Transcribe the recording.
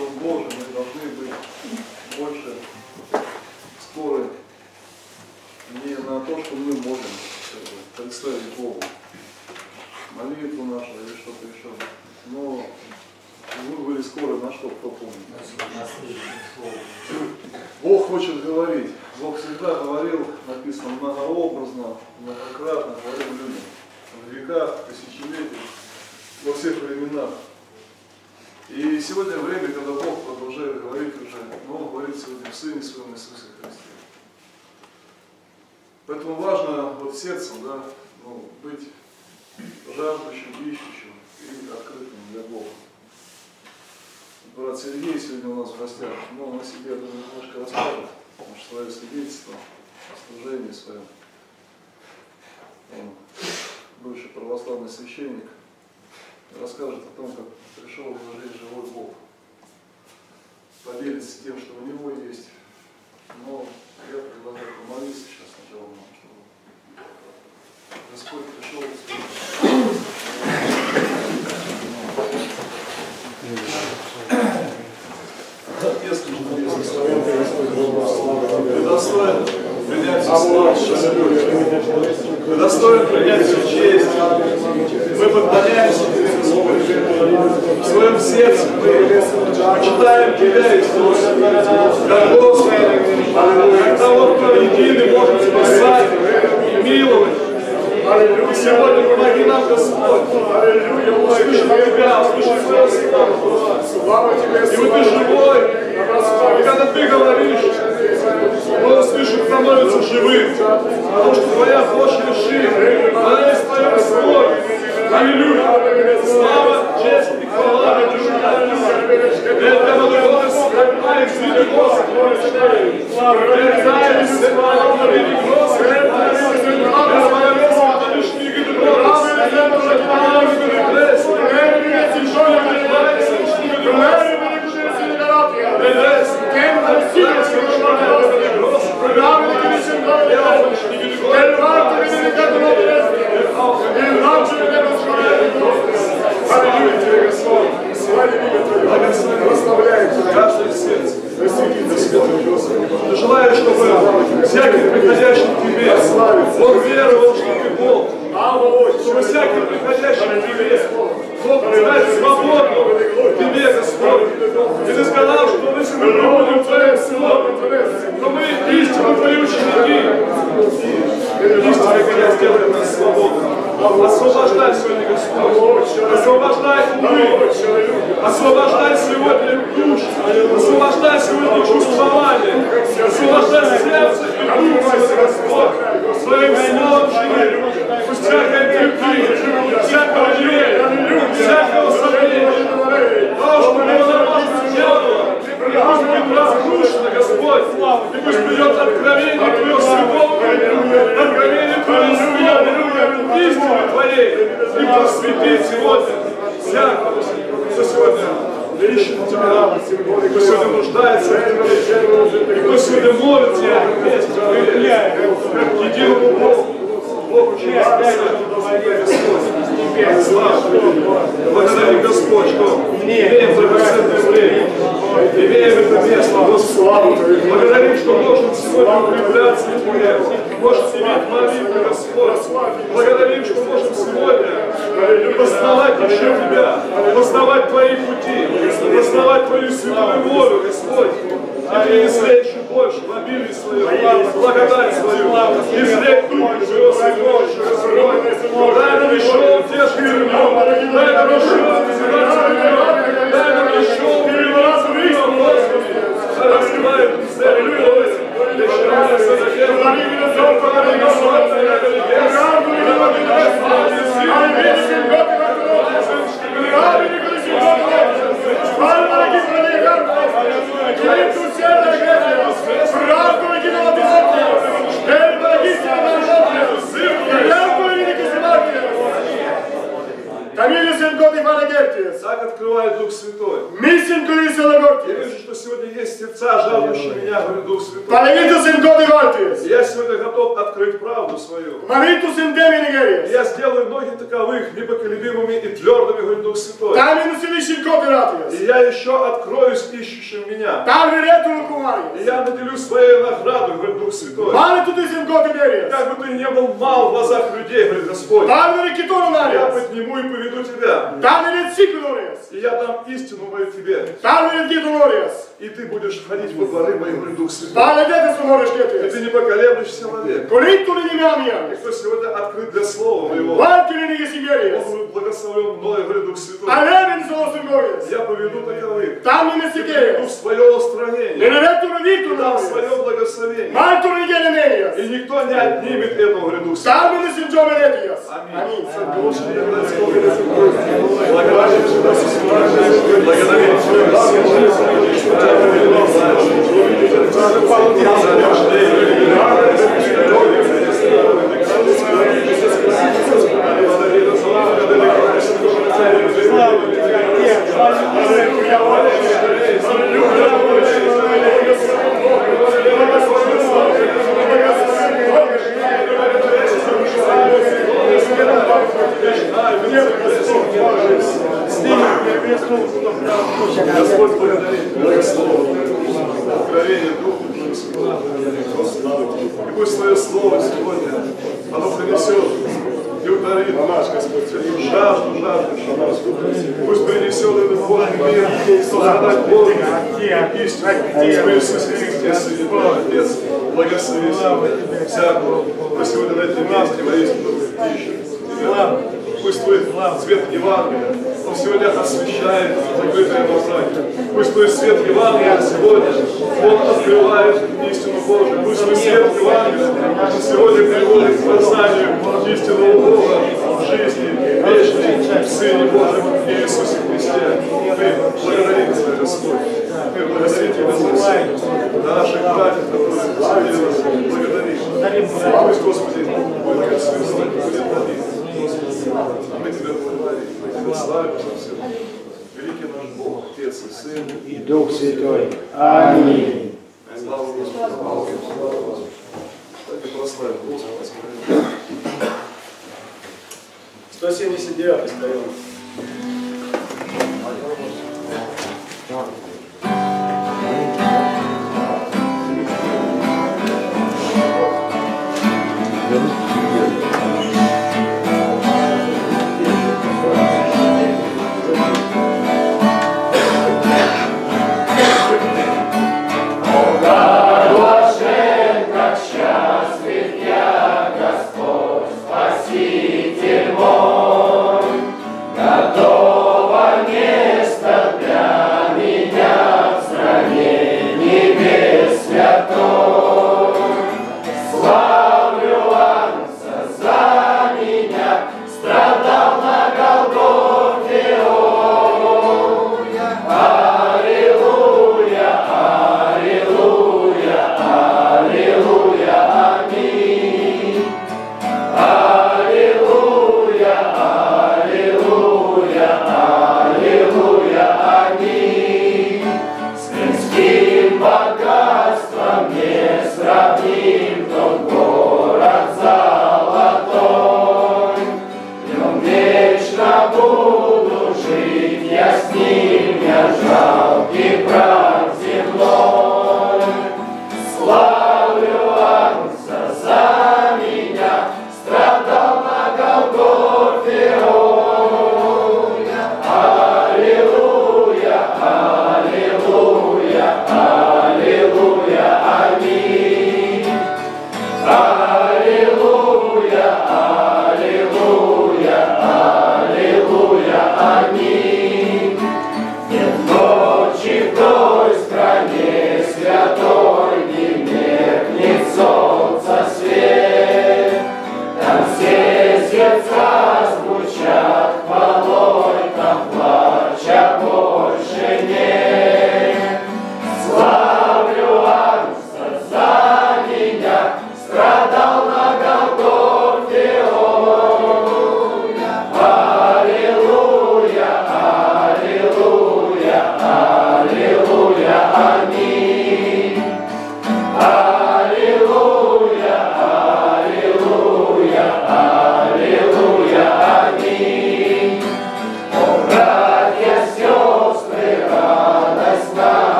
Дом Божий, мы должны быть больше скоры не на то, что мы можем представить Богу, молитву нашу или что-то еще, но мы были скоры на что, кто помнит? Бог хочет говорить. Бог всегда говорил, написано многообразно, многократно говорил людям в веках, тысячелетиях, во всех временах. И сегодня время, когда Бог продолжает говорить уже, но Он говорит сегодня в Сыне Своем Иисусе Христе. Поэтому важно вот сердцем, да, быть жаждущим, ищущим и открытым для Бога. Брат Сергей сегодня у нас в гостях, но он о себе, я думаю, немножко расскажет, потому что свое свидетельство о служении своем. Он бывший православный священник, расскажет о том, как пришел в его жизнь живой Бог. Поделится тем, что у него есть. Но я предлагаю помолиться сейчас сначала, чтобы Господь пришел в свою жизнь. Ты достоин принять всю славу. Ты достоин принять всю честь. Мы подгоняемся тебе, Господь. В своем сердце мы почитаем Тебя, Иисус, как Господа, как того, кто единый может спасать и миловать. И сегодня помоги нам, Господь, услышать Тебя, услышать Твое Слово. И вот Ты живой, и когда Ты говоришь, мы услышим, становится живым, потому что Твоя плоть решит, она есть Твое Слово. Аллилуйя! Слава, честь и хвала! Это Богородица, как святый Бог! Предай слава великого! Я желаю, чтобы всякий приходящий к Тебе, он веровал, что Ты Бог, чтобы всякий приходящий к Тебе мог стать свободным в Тебе, Господь. И Ты сказал, что если мы прибудем в Твоем Слове, то мы истинно Твои ученики. Истина, когда сделает нас свободными. Освобождай сегодня, Господь. Освобождай умы. Освобождай сегодня душу. Освобождай сегодня чувствование. Освобождай сердце и душу, Господь. Своим словом живи. Пусть всякой любви, всякого верия, всякого сомнения, то, что невозможно дьявола, пусть будет разрушено, Господь. И пусть придет откровение Твоего святого, откровение Твоего слова, истины Твоей. И просвети сегодня всякого, кто сегодня ищет Тебя, кто сегодня нуждается в Тебе, и кто сегодня молит Тебя вместе, как единому Богу. Богу через слава. Благодари, Господь, что имеем драгоценное время, имеем это место, Господь. Благодарим, что можем сегодня укрепляться в Тебе, можем иметь молитвы, Господь. Благодарим, что можем сегодня познавать еще Тебя, познавать Твои пути, познавать Твою святую волю, Господь. И принесли еще больше в обилие свою, благодать свою, и зрек Духа Твоего Святого, Господь. Дай нам еще утешить Тебя, дай нам еще называть Тебя, дай нам еще переворот Христа, Господи. Раскрывай цель любовь, еще раз Так открывает Дух Святой. Я вижу, что сегодня есть сердца, жаждущие меня, говорит Дух Святой. Palevitusin kodivaltius. Я сегодня готов открыть правду свою. Maritusin deminigerius. Я сделаю ноги таковых непоколебимыми и твердыми, говорит Дух Святой. Taminusin ishin kodiratius. И я еще откроюсь ищущим меня. Talviretun И kumarius. я наделю своей наградой, говорит Дух Святой. Manitusin kodiberius. Как бы ты не был мал в глазах людей, говорит Господь, Talvirikitoronarius. я подниму и поведу тебя. Talvirit sikulorius. И я дам истину мою тебе. Talvirit gitolorius. И ты будешь входить во дворы мои, говорит Дух Святой. Paledetes И umoresketius. ты не поколеблешься человек. Kolitulin И imiamius. кто сегодня открыт для Слова моего, Valkilin он igisigerius. будет благословен мною, говорит Дух Святой. Alevin solosun gorius. Я поведу таковых. Я Tamine поведу sigerius. в свое устранение. Lenevetun И vitun дам arius. свое благословение. Maltulin gelenerius. И никто не отнимет этого, говорит Дух Святой. Talminusin jomenetius. Аминь. Господь благодарит Твое Слово, откровение Духа Святого. И пусть Твое Слово сегодня, оно принесет и ударит наш Господь, жажду, пусть принесет этот Божий мир, созидать Бога, истину, в Иисусе Христе, Святой Отец, благослови всякого, кто сегодня на этом месте воистину ищет Тебя. Пусть Твой свет Евангелия, он сегодня освещает закрытые глаза. Пусть Твой свет Евангелия сегодня, он открывает истину Божию. Пусть Твой свет Евангелия, он сегодня приводит к познанию истинного Бога в жизни вечной в Сыне Божьем Иисусе Христе. Мы благодарим Тебя, Господь. Мы благодарим Тебя за все. За наших братьев, которые посадили нас, благодарим. Пусть, Господи, будет благословен, будет молитва. Мы Тебя благодарим, мы Тебя славим за все. Великий наш Бог, Отец и Сын И Дух Святой. Аминь. Слава Господу. Кстати, прославим Господа. 179 стоял.